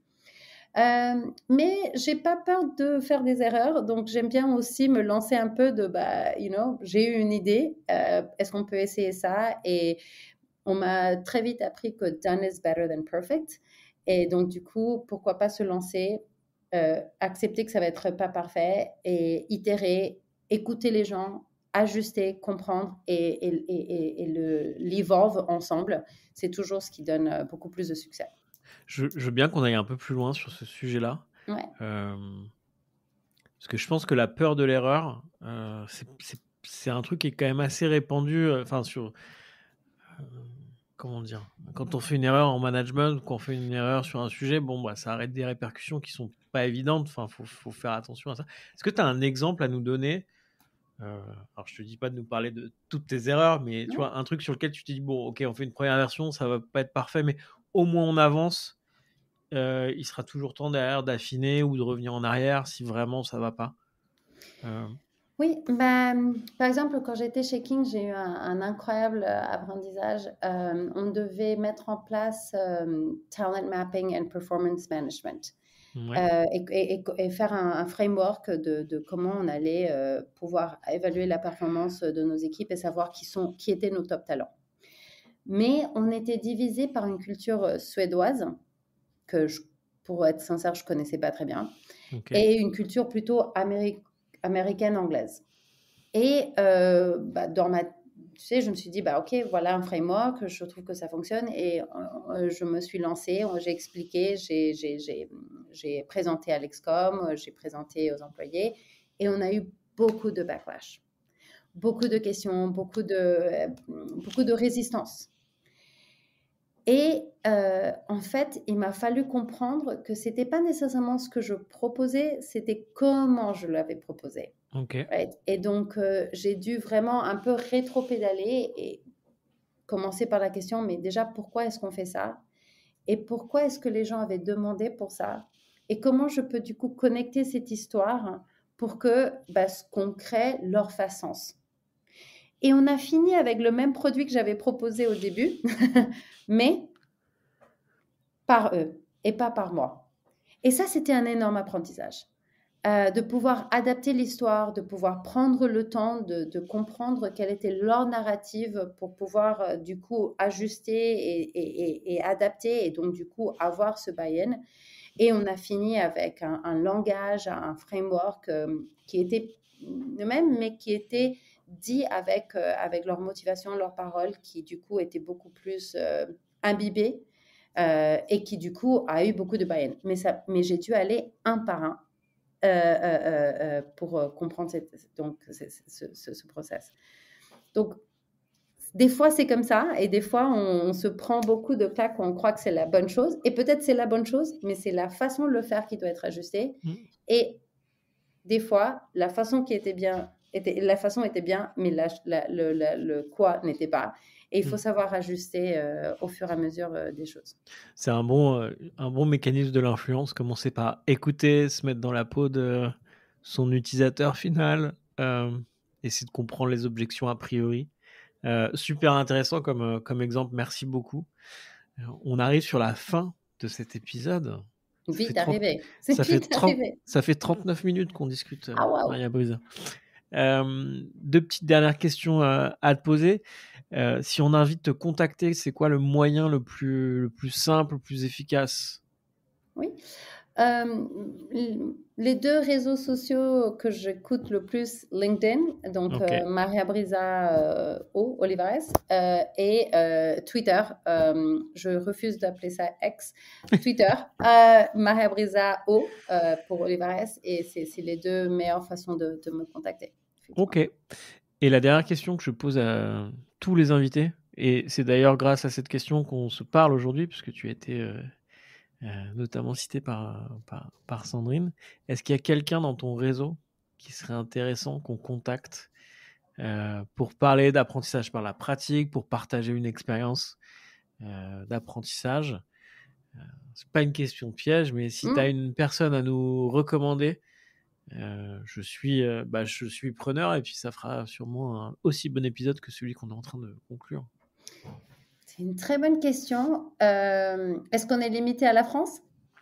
Euh, mais j'ai pas peur de faire des erreurs, donc j'aime bien aussi me lancer un peu de, bah, you know, j'ai eu une idée, euh, est-ce qu'on peut essayer ça? Et on m'a très vite appris que done is better than perfect. Et donc, du coup, pourquoi pas se lancer, euh, accepter que ça va être pas parfait et itérer, écouter les gens, ajuster, comprendre et, et, et, et le, l'evolve ensemble. C'est toujours ce qui donne euh, beaucoup plus de succès. Je je veux bien qu'on aille un peu plus loin sur ce sujet-là, Ouais. hem, parce que je pense que la peur de l'erreur, heu, c'est c'est c'est un truc qui est quand même assez répandu, heu, enfin sur Heu, comment dire? Quand on fait une erreur en management ou qu'on fait une erreur sur un sujet, bon, bah, ça arrête des répercussions qui sont pas évidentes. Enfin, faut faut faire attention à ça. Est-ce que tu as un exemple à nous donner? Heu, alors je te dis pas de nous parler de toutes tes erreurs, mais tu Ouais. vois, un truc sur lequel tu te dis: «Bon, OK, on fait une première version, ça va pas être parfait, mais au moins on avance». Heu, il sera toujours temps derrière d'affiner ou de revenir en arrière si vraiment ça va pas. Hem, Oui, bah, par exemple, quand j'étais chez King, j'ai eu un, un incroyable euh, apprentissage. Euh, on devait mettre en place euh, talent mapping and performance management. ouais. Euh, et, et- et faire un, un framework de, de comment on allait euh, pouvoir évaluer la performance de nos équipes et savoir qui, sont, qui étaient nos top talents. Mais on était divisé par une culture euh, suédoise que, je, pour être sincère, je connaissais pas très bien, OK. et une culture plutôt améri- américaine-anglaise. Et euh, bah, dans ma, tu sais, je me suis dit, bah, OK, voilà un framework, je trouve que ça fonctionne. Et euh, je me suis lancée, j'ai expliqué, j'ai, j'ai, j'ai, j'ai présenté à l'Excom, j'ai présenté aux employés, et on a eu beaucoup de backlash, beaucoup de questions, beaucoup de, euh, beaucoup de résistance. Et euh, en fait, il m'a fallu comprendre que c'était pas nécessairement ce que je proposais, c'était comment je l'avais proposé. OK. Right? Et donc, euh, j'ai dû vraiment un peu rétro-pédaler et commencer par la question, mais déjà, pourquoi est-ce qu'on fait ça? Et pourquoi est-ce que les gens avaient demandé pour ça? Et comment je peux du coup connecter cette histoire pour que bah, ce qu'on crée leur fasse sens? Et on a fini avec le même produit que j'avais proposé au début, mais par eux et pas par moi. Et ça, c'était un énorme apprentissage. euh, de pouvoir adapter l'histoire, de pouvoir prendre le temps de, de comprendre quelle était leur narrative pour pouvoir euh, du coup ajuster et, et, et, et adapter et donc du coup avoir ce buy-in. Et on a fini avec un, un langage, un framework euh, qui était le même, mais qui était dit avec, euh, avec leur motivation, leurs paroles, qui du coup était beaucoup plus euh, imbibée euh, et qui du coup a eu beaucoup de buy-in. Mais, ça, mais j'ai dû aller un par un euh, euh, euh, pour euh, comprendre cette, donc, ce, ce, ce, ce process. Donc, des fois, c'est comme ça, et des fois, on, on se prend beaucoup de claques, on croit que c'est la bonne chose, et peut-être c'est la bonne chose, mais c'est la façon de le faire qui doit être ajustée. Mmh. Et des fois, la façon qui était bien, était, la façon était bien, mais la, la, le, la, le quoi n'était pas. Et il faut mmh. savoir ajuster euh, au fur et à mesure euh, des choses. C'est un bon, euh, un bon mécanisme de l'influence, commencer par écouter, se mettre dans la peau de son utilisateur final, euh, essayer de comprendre les objections a priori. Euh, super intéressant comme, comme exemple, merci beaucoup. Euh, on arrive sur la fin de cet épisode. Vite arrivé. C'est ça, vite fait trente, arrivé. Ça fait trente-neuf minutes qu'on discute, ah, wow. Maria Brisa. Euh, deux petites dernières questions euh, à te poser. Euh, si on a envie de te contacter, c'est quoi le moyen le plus, le plus simple, le plus efficace? Oui. Euh, les deux réseaux sociaux que j'écoute le plus, LinkedIn, donc okay. euh, Maria Brisa euh, O, Olivares, euh, et euh, Twitter. Euh, je refuse d'appeler ça X. Twitter, euh, Maria Brisa O euh, pour Olivares, et c'est, c'est les deux meilleures façons de, de me contacter. Ok. Et la dernière question que je pose à tous les invités, et c'est d'ailleurs grâce à cette question qu'on se parle aujourd'hui, puisque tu as été euh, euh, notamment cité par, par, par Sandrine, est-ce qu'il y a quelqu'un dans ton réseau qui serait intéressant qu'on contacte euh, pour parler d'apprentissage par la pratique, pour partager une expérience euh, d'apprentissage? euh, C'est pas une question piège, mais si mmh. tu as une personne à nous recommander, Euh, je suis, euh, bah, je suis preneur, et puis ça fera sûrement un aussi bon épisode que celui qu'on est en train de conclure. C'est une très bonne question. Euh, est-ce qu'on est limité à la France ?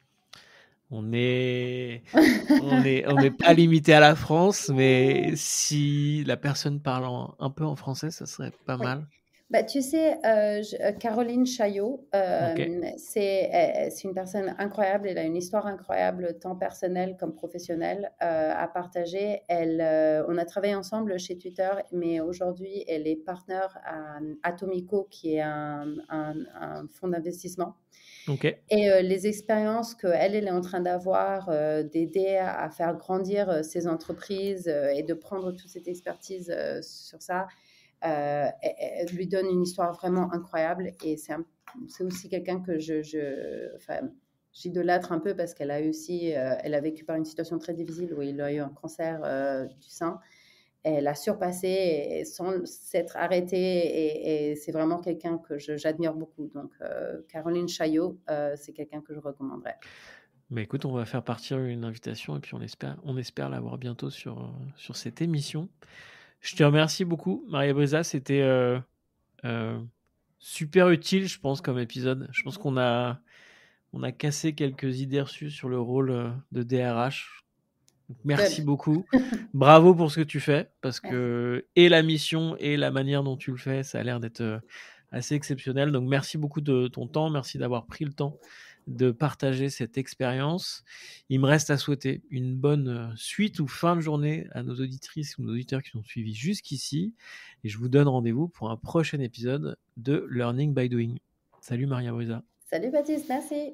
On est, on est, on n'est pas limité à la France, mais si la personne parle en, un peu en français, ça serait pas oui. mal. Bah, tu sais, euh, je, Caroline Chaillot, euh, okay. c'est, euh, c'est une personne incroyable. Elle a une histoire incroyable, tant personnelle comme professionnelle, euh, à partager. Elle, euh, on a travaillé ensemble chez Twitter, mais aujourd'hui, elle est partenaire à Atomico, qui est un, un, un fonds d'investissement. Okay. Et euh, les expériences qu'elle elle est en train d'avoir, euh, d'aider à, à faire grandir euh, ses entreprises euh, et de prendre toute cette expertise euh, sur ça, Euh, elle, elle lui donne une histoire vraiment incroyable, et c'est, un, c'est aussi quelqu'un que je, je, enfin, j'idolâtre un peu parce qu'elle a eu aussi, euh, elle a vécu par une situation très difficile où il a eu un cancer euh, du sein. Elle a surpassé et, sans s'être arrêtée, et, et c'est vraiment quelqu'un que je, j'admire beaucoup. Donc, euh, Caroline Chaillot, euh, c'est quelqu'un que je recommanderais. Mais écoute, on va faire partir une invitation, et puis on espère, on espère l'avoir bientôt sur, sur cette émission. Je te remercie beaucoup, Maria Brisa. C'était euh, euh, super utile, je pense, comme épisode. Je pense qu'on a, on a cassé quelques idées reçues sur le rôle de D R H. Donc, merci beaucoup. Bravo pour ce que tu fais, parce que et la mission et la manière dont tu le fais, ça a l'air d'être assez exceptionnel. Donc, merci beaucoup de ton temps. Merci d'avoir pris le temps de partager cette expérience. Il me reste à souhaiter une bonne suite ou fin de journée à nos auditrices ou nos auditeurs qui nous ont suivis jusqu'ici, et je vous donne rendez-vous pour un prochain épisode de Learning by Doing. Salut Maria Brisa. Salut Baptiste, merci.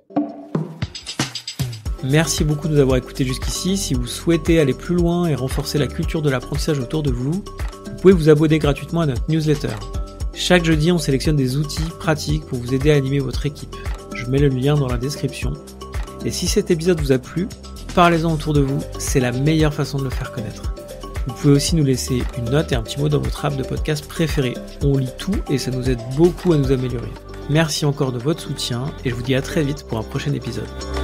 Merci beaucoup de nous avoir écoutés jusqu'ici. Si vous souhaitez aller plus loin et renforcer la culture de l'apprentissage autour de vous, vous pouvez vous abonner gratuitement à notre newsletter. Chaque jeudi, on sélectionne des outils pratiques pour vous aider à animer votre équipe. Je mets le lien dans la description. Et si cet épisode vous a plu, parlez-en autour de vous, c'est la meilleure façon de le faire connaître. Vous pouvez aussi nous laisser une note et un petit mot dans votre app de podcast préférée. On lit tout et ça nous aide beaucoup à nous améliorer. Merci encore de votre soutien, et je vous dis à très vite pour un prochain épisode.